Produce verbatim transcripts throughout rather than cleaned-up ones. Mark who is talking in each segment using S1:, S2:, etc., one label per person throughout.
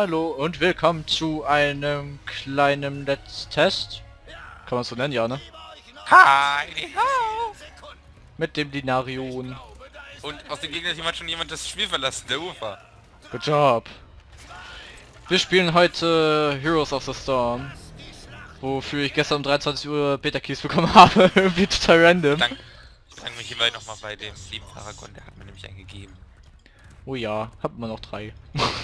S1: Hallo und willkommen zu einem kleinen Let's Test. Kann man es so nennen, ja, ne?
S2: Hi!
S1: Mit dem Dinarion.
S2: Und aus dem Gegner hat jemand schon jemand das Spiel verlassen, der Ufer.
S1: Good job. Wir spielen heute Heroes of the Storm. Wofür ich gestern um dreiundzwanzig Uhr Beta-Keys bekommen habe. Irgendwie total random.
S2: Ich bedanke mich hierbei nochmal bei dem lieben Paragon, der hat mir nämlich einen gegeben.
S1: Oh ja, hat man noch drei.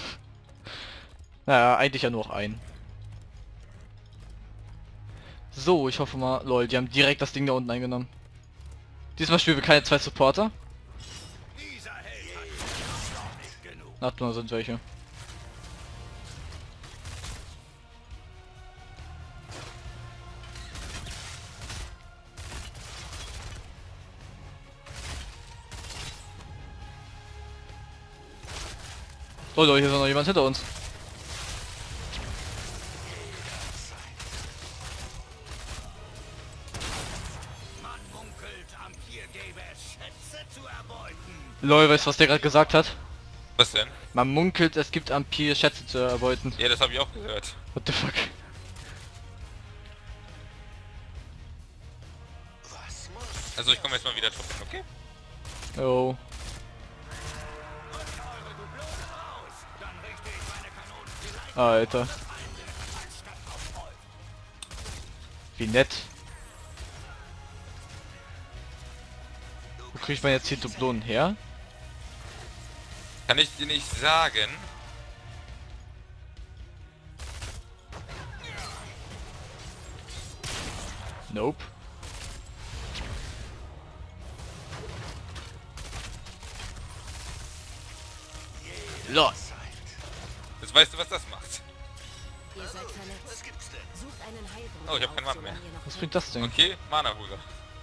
S1: Naja, eigentlich ja nur noch einen. So, ich hoffe mal, lol, die haben direkt das Ding da unten eingenommen. Diesmal spielen wir keine zwei Supporter. Na, nur sind welche. Oh Leute, hier ist noch jemand hinter uns. Lol, weißt du, was der gerade gesagt hat?
S2: Was denn?
S1: Man munkelt, es gibt Ampir Schätze zu erbeuten.
S2: Ja, das habe ich auch gehört.
S1: What the fuck?
S2: Also ich komme jetzt mal wieder drauf hin, okay?
S1: Oh. Alter. Wie nett. Wo kriegt man jetzt hier Dublonen her?
S2: Kann ich dir nicht sagen.
S1: Nope. Los.
S2: Jetzt weißt du, was das macht.
S3: Ihr seid verletzt. Sucht einen Heilbrunnen
S2: Oh, ich hab keinen
S3: auf,
S2: Mann mehr.
S3: solange ihr noch
S1: Was bringt das Ding?
S2: Okay, Mana-Holer.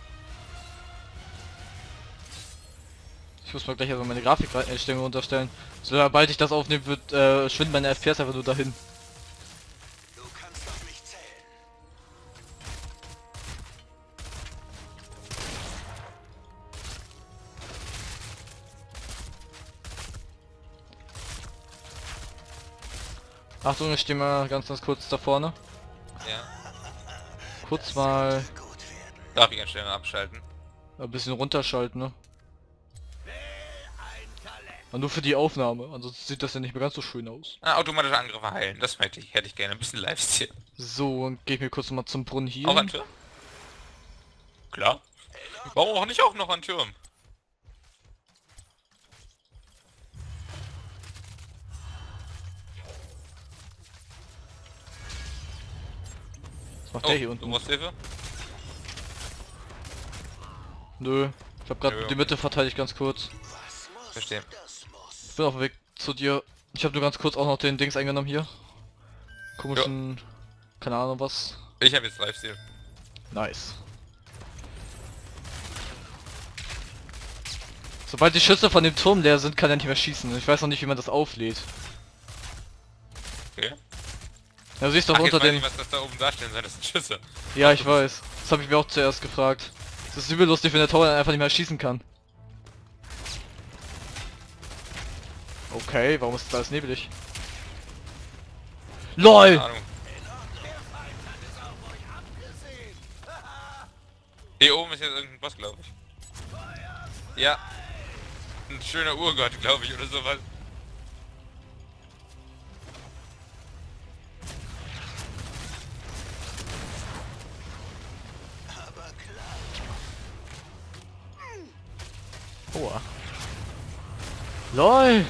S1: Ich muss mal gleich aber meine Grafikeinstellungen runterstellen. Sobald ich das aufnehme, wird äh, schwinden meine F P S einfach nur dahin.
S4: Du kannst auf mich zählen.
S1: Achtung, ich stehe mal ganz ganz kurz da vorne.
S2: Ja.
S1: Kurz mal
S4: Gut werden.
S2: Grafikeinstellungen abschalten.
S1: ein bisschen runterschalten, ne? Und nur für die Aufnahme, ansonsten sieht das ja nicht mehr ganz so schön aus.
S2: Ah, automatische Angriffe heilen, das hätte ich, hätte ich gerne. Ein bisschen Lifestyle.
S1: So, dann gehe ich mir kurz mal zum Brunnen hier.
S2: Auch an Turm? Klar. Warum auch nicht auch noch an Turm?
S1: Was macht
S2: Oh,
S1: der hier
S2: du
S1: unten?
S2: brauchst Hilfe?
S1: Nö, ich habe gerade
S2: Nö.
S1: die Mitte verteidigt ganz kurz.
S4: Was muss,
S2: Verstehe.
S4: das muss.
S1: Ich bin auf dem Weg zu dir. Ich habe nur ganz kurz auch noch den Dings eingenommen hier. Komischen, keine Ahnung was.
S2: Ich habe jetzt Lifestyle.
S1: Nice. Sobald die Schüsse von dem Turm leer sind, kann er nicht mehr schießen. Ich weiß noch nicht, wie man das auflädt.
S2: Okay.
S1: Ja, du siehst doch
S2: Ach, jetzt
S1: unter
S2: weiß
S1: den...
S2: ich, was das da oben darstellen soll. Das sind Schüsse.
S1: Ja, ich weiß. Das habe ich mir auch zuerst gefragt. Das ist übel lustig, wenn der Tower einfach nicht mehr schießen kann. Okay, warum ist das alles nebelig? LOL!
S2: Keine Ahnung. Hier oben ist jetzt irgendein Boss, glaube ich. Ja. Ein schöner Urgott, glaube ich, oder sowas.
S4: Aber klar.
S1: Oha. LOL!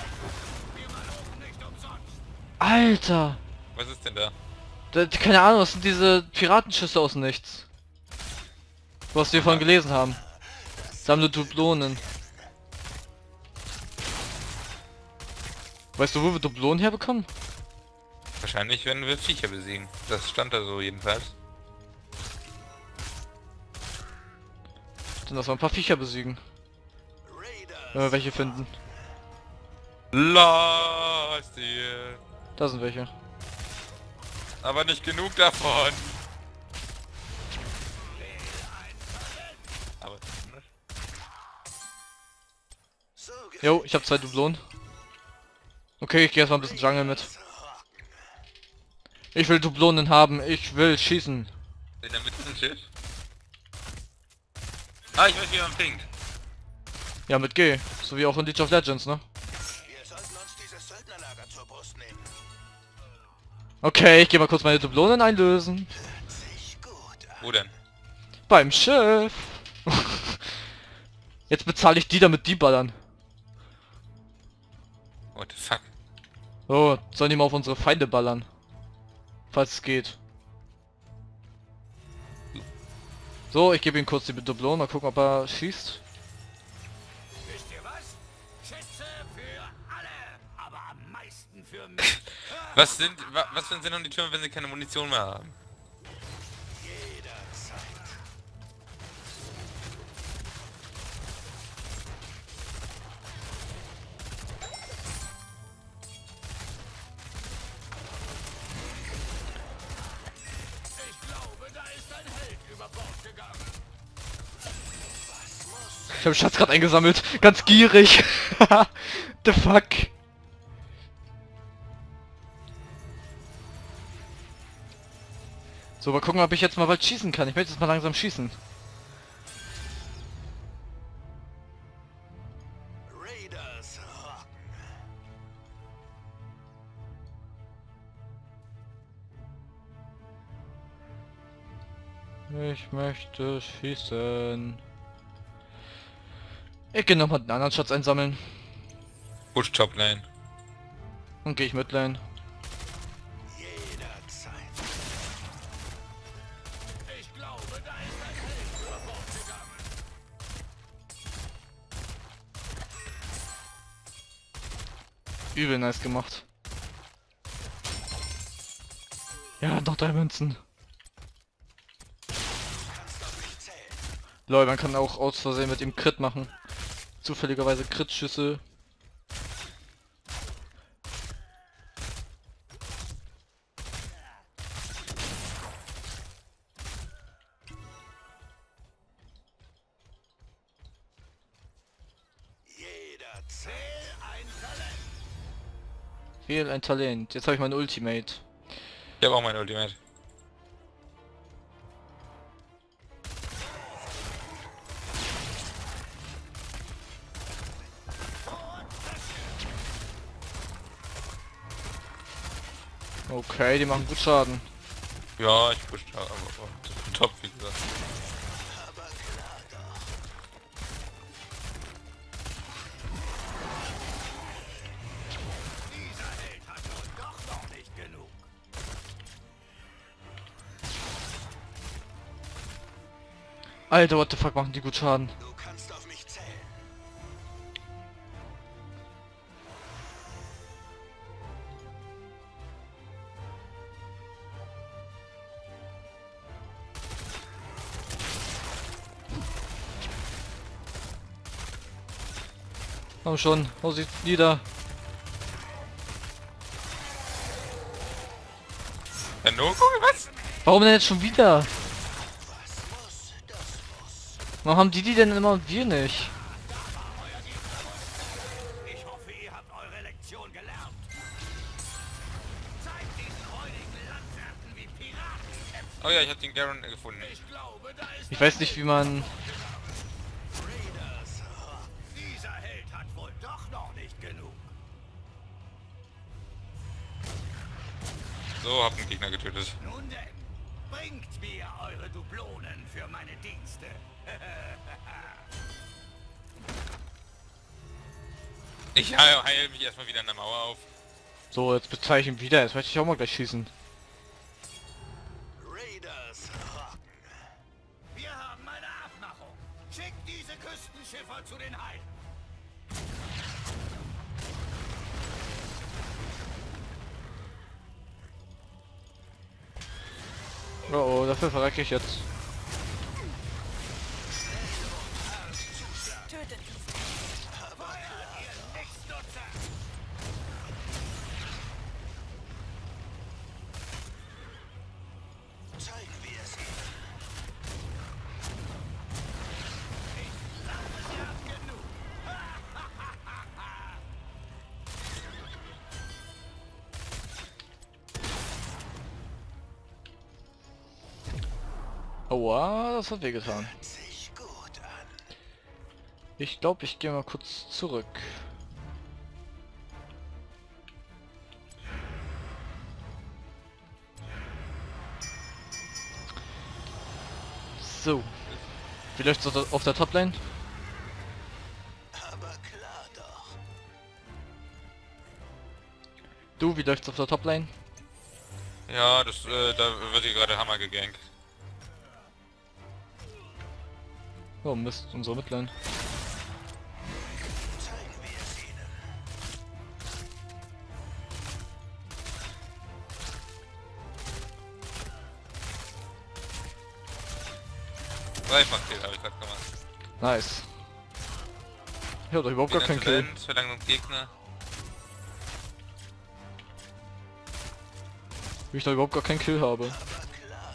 S1: Alter!
S2: Was ist denn da?
S1: Da, keine Ahnung, was sind diese Piratenschüsse aus dem Nichts? Was wir vorhin gelesen haben. Sammle Dublonen. Weißt du, wo wir Dublonen herbekommen?
S2: Wahrscheinlich werden wir Viecher besiegen. Das stand da so jedenfalls.
S1: Dann lass mal ein paar Viecher besiegen. Wenn wir welche finden.
S2: Lost hier.
S1: Da sind welche.
S2: Aber nicht genug davon. Aber
S4: So
S1: Jo, ich habe zwei Dublonen. Okay, ich gehe erstmal ein bisschen Jungle mit. Ich will Dublonen haben, ich will schießen.
S2: In der Mitte ist ein Schiff. Ah, ich weiß, wie man pinkt.
S1: Ja, mit G. So wie auch in League of Legends, ne?
S4: Wir sollten uns dieses Söldnerlager zur Brust nehmen.
S1: Okay, ich gehe mal kurz meine Dublonen einlösen.
S4: Hört sich gut an.
S2: Wo denn?
S1: Beim Schiff. Jetzt bezahle ich die, damit die ballern.
S2: What the fuck?
S1: Oh, sollen die mal auf unsere Feinde ballern? Falls es geht. So, ich gebe ihm kurz die Dublonen, mal gucken, ob er schießt.
S5: Wisst ihr was? Schätze für alle, aber am meisten für mich.
S2: Was sind, wa, was für ein Sinn haben die Türme, wenn sie keine Munition mehr haben?
S4: Jederzeit.
S5: Ich glaube, da ist ein Held über Bord gegangen.
S1: Ich habe Schatz gerade eingesammelt. Ganz gierig. The fuck. So, mal gucken, ob ich jetzt mal bald schießen kann. Ich möchte jetzt mal langsam schießen.
S4: Raiders rocken.
S1: Ich möchte schießen. Ich gehe nochmal den anderen Schatz einsammeln.
S2: Push Top Lane.
S1: Und gehe ich mit Lane.
S4: Jederzeit.
S5: Ich glaube, da ist ein Held über Bord gegangen.
S1: Übel nice gemacht. Ja, noch drei Münzen.
S4: Kannst auf mich zählen.
S1: Lol, man kann auch aus Versehen mit ihm Crit machen. Zufälligerweise Crit-Schüsse.
S4: Jederzeit.
S5: Ein Talent.
S1: Viel ein Talent. Jetzt habe ich mein Ultimate.
S2: Ich habe auch mein Ultimate.
S1: Okay, die machen gut Schaden.
S2: Ja, ich push da, aber aber das ist ein Top, wie gesagt.
S4: Aber klar doch.
S5: Dieser Held hat wohl doch noch nicht genug.
S1: Alter, what the fuck, machen die gut Schaden.
S4: Du kannst auf mich zählen.
S1: Komm schon, hau sie nieder.
S2: Ein No-Kugel, was?
S1: Warum denn jetzt schon wieder?
S4: Was muss, das muss.
S1: Warum haben die die denn immer und wir nicht?
S5: Ich hoffe, ihr habt eure Lektion gelernt. Zeigt diesen räudigen Landwirten, wie Piraten kämpfen.
S2: Oh ja, ich habe den Garen gefunden.
S5: Ich glaube, da ist
S1: Ich weiß nicht, wie man...
S4: Raiders rocken.
S5: dieser Held hat wohl doch noch nicht genug.
S2: So, hab einen Gegner getötet.
S5: Nun denn, bringt mir eure Dublonen für meine Dienste.
S2: Ich heil, heil mich erstmal wieder an der Mauer auf.
S1: So, jetzt bezahle ich ihn wieder. Jetzt möchte ich auch mal gleich schießen.
S4: Raiders rocken.
S5: Wir haben eine Abmachung. Schickt diese Küstenschiffer zu den Heiden.
S1: Oh oh, dafür verrecke ich jetzt.
S3: Tötet
S5: Nichtsnutzer.
S4: Zeigen wir es ihnen.
S1: Aua, das hat wehgetan.
S4: Hört sich gut an.
S1: Ich glaube, ich gehe mal kurz zurück. So. Wie läuft's auf der, auf der Toplane?
S4: Aber klar doch.
S1: Du, wie läuft's auf der Toplane?
S2: Ja, das, äh, da wird hier gerade Hammer gegankt.
S1: Oh Mist, unsere Midlane.
S4: Zeigen wir es ihnen.
S2: Dreifach-Kill habe ich gerade gemacht.
S1: Nice. Ich hab doch überhaupt gar keinen Kill.
S2: Für langsam Gegner.
S1: Wie ich da überhaupt gar keinen Kill habe.
S4: Aber klar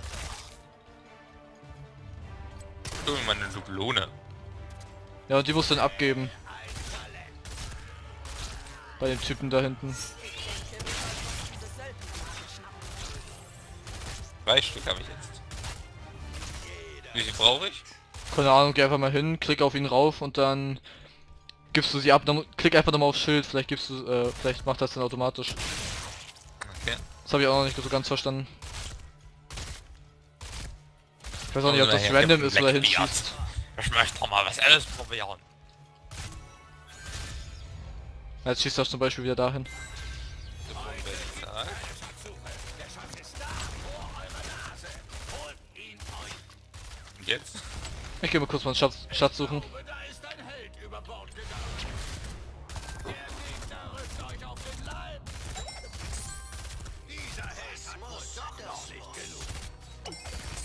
S4: doch.
S2: So wie meine Dublone.
S1: Ja, und die muss dann abgeben. Bei dem Typen da hinten.
S2: Drei Stück habe ich jetzt. Wie viel brauche ich?
S1: Keine Ahnung, geh einfach mal hin, klick auf ihn rauf und dann gibst du sie ab. Dann klick einfach nochmal aufs Schild, vielleicht gibst du, äh, vielleicht macht das dann automatisch.
S2: Okay.
S1: Das habe ich auch noch nicht so ganz verstanden. Ich weiß auch nicht, ob
S2: Oh,
S1: das
S2: ja,
S1: random
S2: ja,
S1: ist oder
S2: Blackbeard.
S1: hinschießt.
S2: Ich möchte doch mal was alles probieren.
S1: Jetzt schießt das zum Beispiel wieder dahin.
S2: Und jetzt?
S1: Ich gehe mal kurz meinen Schatz, Schatz suchen.
S5: Da ist ein Held über Bord gegangen. Der Gegner rückt euch auf den Leib. Dieser Held hat wohl doch noch nicht genug.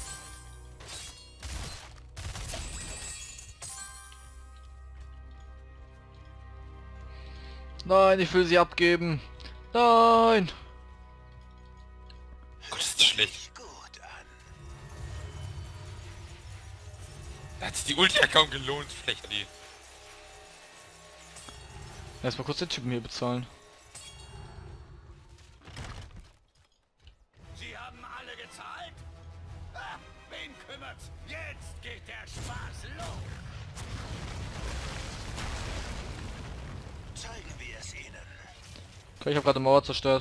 S1: Nein, ich will sie abgeben. Nein.
S2: Gott, ist das schlecht.
S4: Gut an.
S2: Da hat sich die Ulti ja kaum gelohnt. Schlecht, die.
S1: Erstmal kurz den Typen hier bezahlen.
S5: Sie haben alle gezahlt? Ah, wen kümmert's? Jetzt geht der Spaß los.
S4: Zeigen wir es ihnen.
S1: Okay, ich habe gerade eine Mauer zerstört.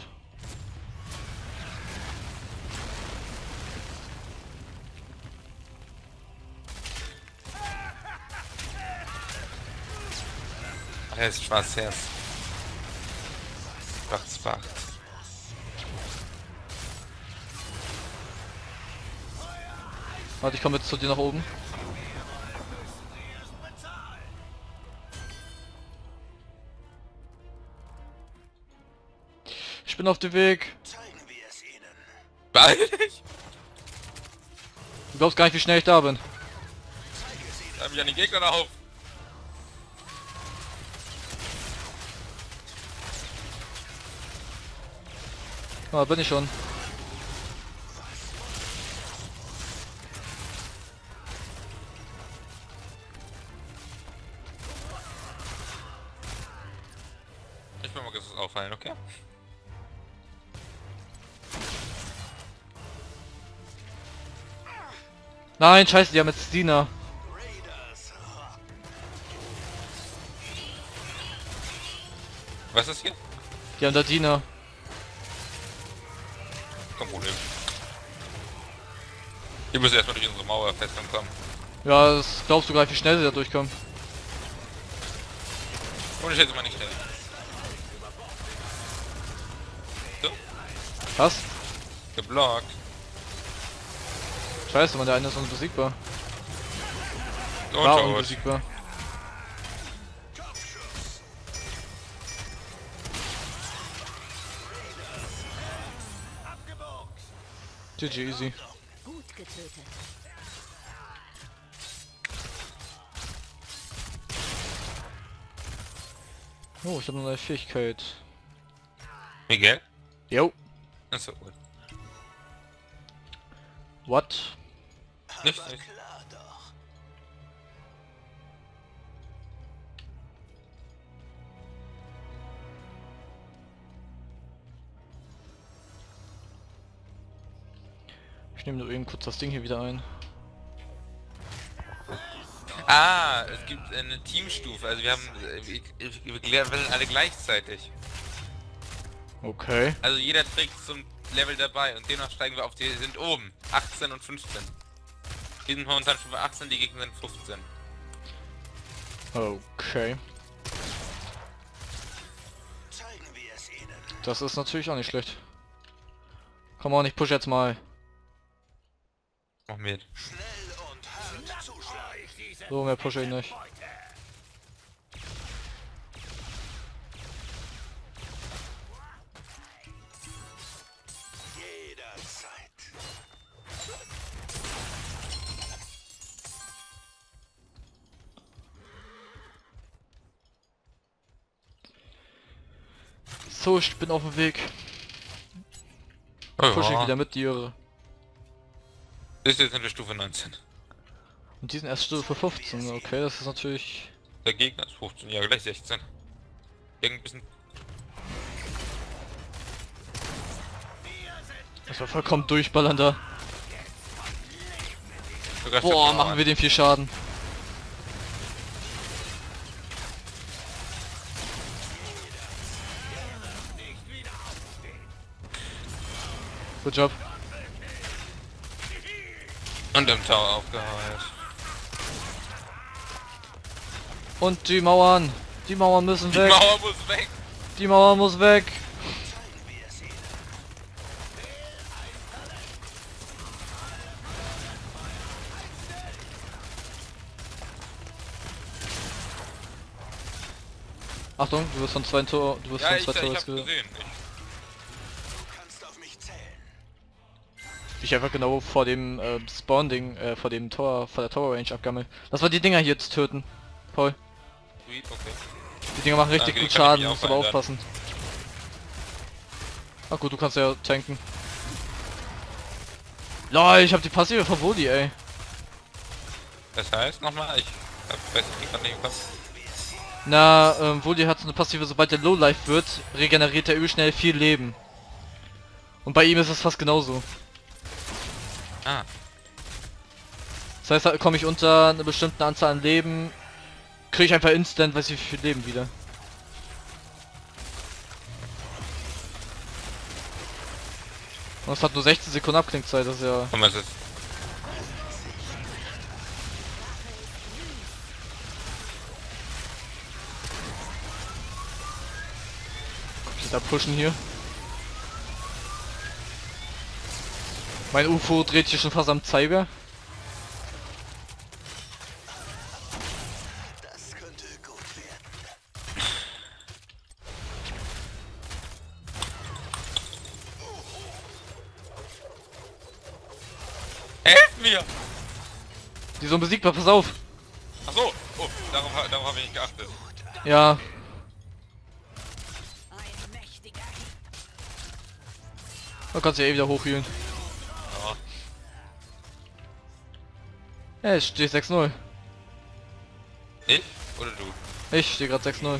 S2: Ach, er ist ein schwarzes Herz. Schwarzes Bach.
S1: Warte, ich komme jetzt zu dir nach oben. Ich bin auf dem Weg.
S4: Zeigen wir es ihnen.
S2: Beeil dich!
S1: Du glaubst gar nicht, wie schnell ich da bin.
S2: Da haben ja die Gegner da auf.
S1: Ah, bin ich schon.
S2: Ich will mal kurz was auffallen, okay?
S1: Nein, scheiße, die haben jetzt Dina.
S4: Raiders.
S2: Was ist hier?
S1: Die haben da Dina.
S2: Kein Problem. Wir müssen erstmal durch unsere Mauerfestung kommen.
S1: Ja, das glaubst du gar nicht, wie schnell sie da durchkommen.
S2: Und ich schätze mal nicht schnell. So,
S1: Was?
S2: geblockt.
S1: Scheiße, man, der eine ist unbesiegbar.
S2: Und
S1: War
S2: tot.
S1: unbesiegbar. G G, easy.
S3: Gut getötet.
S1: Oh, ich habe eine neue Fähigkeit.
S2: Miguel?
S1: Jo.
S2: Achso, gut.
S1: What?
S2: Nicht,
S4: Aber
S2: nicht.
S4: klar doch.
S1: Ich nehme nur eben kurz das Ding hier wieder ein.
S2: Ah, es gibt eine Teamstufe, also wir haben, wir, wir leveln alle gleichzeitig.
S1: Okay.
S2: Also jeder trägt zum Level dabei und demnach steigen wir auf, die sind oben, achtzehn und fünfzehn. Die sind momentan schon bei achtzehn, die Gegner sind fünfzehn.
S1: Okay.
S4: Zeigen wir es ihnen.
S1: Das ist natürlich auch nicht schlecht. Komm on, ich push jetzt mal.
S2: Mach mit.
S4: Schnell und hart zuschlagen.
S5: Euch diese
S1: So, mehr push ich nicht.
S5: Beute.
S4: Jederzeit.
S1: So, ich bin auf dem Weg.
S2: Oh,
S1: Push ich
S2: ja.
S1: wieder mit dir.
S2: Ist jetzt in der Stufe neunzehn.
S1: Und die sind erst Stufe fünfzehn. Okay, das ist natürlich...
S2: Der Gegner ist fünfzehn, ja gleich sechzehn. Irgend ein bisschen.
S1: Das war vollkommen durchballern da.
S2: Sogar
S1: Boah,
S2: Stück
S1: machen wir den viel Schaden. Good job.
S2: Und im Tower aufgeheuert.
S1: Und die Mauern. Die Mauern müssen
S2: Die
S1: weg.
S2: Mauer muss weg!
S1: Die Mauer muss weg.
S4: Zeigen wir es ihnen.
S1: Achtung, du wirst von zwei Tor, du wirst
S2: Ja,
S1: von
S2: ich,
S1: zwei
S2: ich
S1: Tor
S2: hab's
S1: ge
S2: gesehen. Ich,
S4: Du kannst auf mich zählen.
S1: Ich einfach genau vor dem äh, Spawn-Ding, äh, vor dem Tor, vor der Tower-Range abgammel. Lass mal die Dinger hier jetzt töten. Paul.
S2: sweet, okay.
S1: Die Dinger machen richtig
S2: Okay, die
S1: gut
S2: kann ich
S1: Schaden,
S2: mich
S1: musst aber
S2: aufhalten.
S1: aufpassen. Ach gut, du kannst ja tanken. Lol, ich hab die Passive von Woli, ey.
S2: Das heißt nochmal, ich hab, weiß nicht, gerade nicht im Kopf.
S1: Na, ähm, Woli hat so eine Passive, sobald der Lowlife wird, regeneriert er übel schnell viel Leben. Und bei ihm ist es fast genauso.
S2: Ah,
S1: Das heißt, da komme ich unter eine bestimmte Anzahl an Leben, kriege ich einfach instant, weiß ich, wie viel Leben wieder. Und es hat nur sechzehn Sekunden Abklingzeit, das ist ja...
S2: komm, was ist?
S1: Da pushen hier. Mein U F O dreht sich schon fast am Zeiger.
S4: Das könnte gut werden.
S2: Helft mir!
S1: Die sind unbesiegbar, pass auf!
S2: Ach so, oh, darauf, ha- darauf habe ich nicht geachtet.
S1: Ja,
S3: Ein mächtiger
S1: man kann sich eh wieder hochhielen.
S2: Ja.
S1: Hey, ich stehe sechs null.
S2: Ich oder du?
S1: Ich stehe gerade sechs null.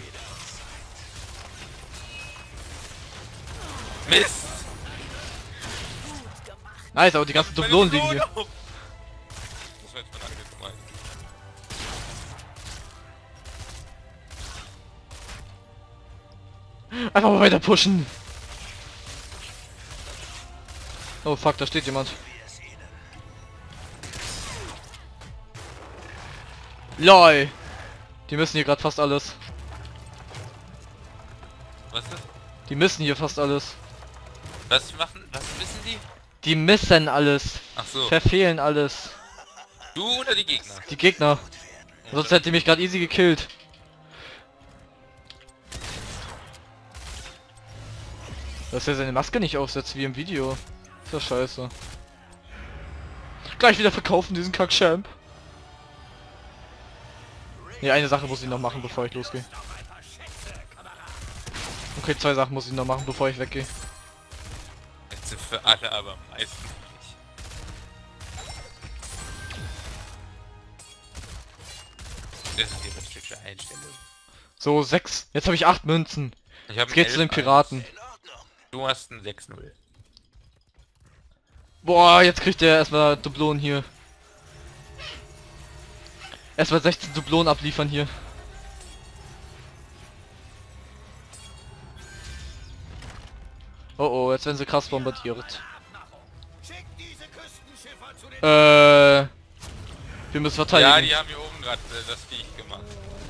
S2: Mist!
S1: Nice, aber die ganzen
S2: Meine
S1: Dublonen liegen hier.
S2: Belohnung! Das war jetzt meine eigene gemeint.
S1: Einfach mal weiter pushen. Oh fuck, da steht jemand. LOL! Die müssen hier gerade fast alles.
S2: Was ist?
S1: Die müssen hier fast alles.
S2: Was machen? Was wissen die?
S1: Die missen alles.
S2: Ach so.
S1: Verfehlen alles.
S2: Du oder die Gegner?
S1: Die Gegner. Sonst hätte die mich gerade easy gekillt. Dass er seine Maske nicht aufsetzt wie im Video. Ist ja scheiße. Gleich wieder verkaufen diesen Kack-Champ. Ne, eine Sache muss ich noch machen, bevor ich losgehe. Okay, zwei Sachen muss ich noch machen, bevor ich weggehe.
S2: Jetzt sind für alle, aber meistens nicht. Das ist die richtige Einstellung.
S1: So, sechs. Jetzt habe ich acht Münzen.
S2: Ich habe
S1: Jetzt geht's zu den Piraten.
S4: In Ordnung.
S2: Du hast ein sechs null.
S1: Boah, jetzt kriegt der erstmal Dublonen hier. Erstmal sechzehn Dublonen abliefern hier. Oh oh, jetzt werden sie krass bombardiert.
S5: Schickt diese Küstenschiffer zu den
S1: Äh... Wir müssen verteidigen.
S2: Ja, die haben hier oben gerade äh, das Viech gemacht.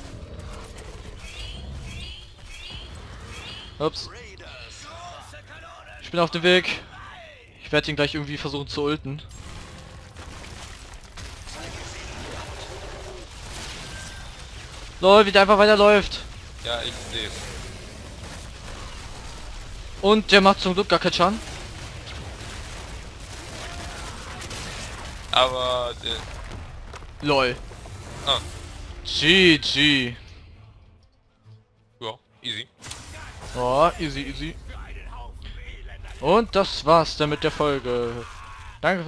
S1: Ups. Ich bin auf dem Weg. Ich werde ihn gleich irgendwie versuchen zu ulten. Lol, wie der einfach weiterläuft.
S2: Ja, ich sehe es.
S1: Und der macht zum Glück gar keinen Schaden.
S2: Aber... Äh,
S1: Lol.
S2: ah,
S1: G G.
S2: ja, easy.
S1: Oh, easy, easy. Und das war's dann mit der Folge. Danke.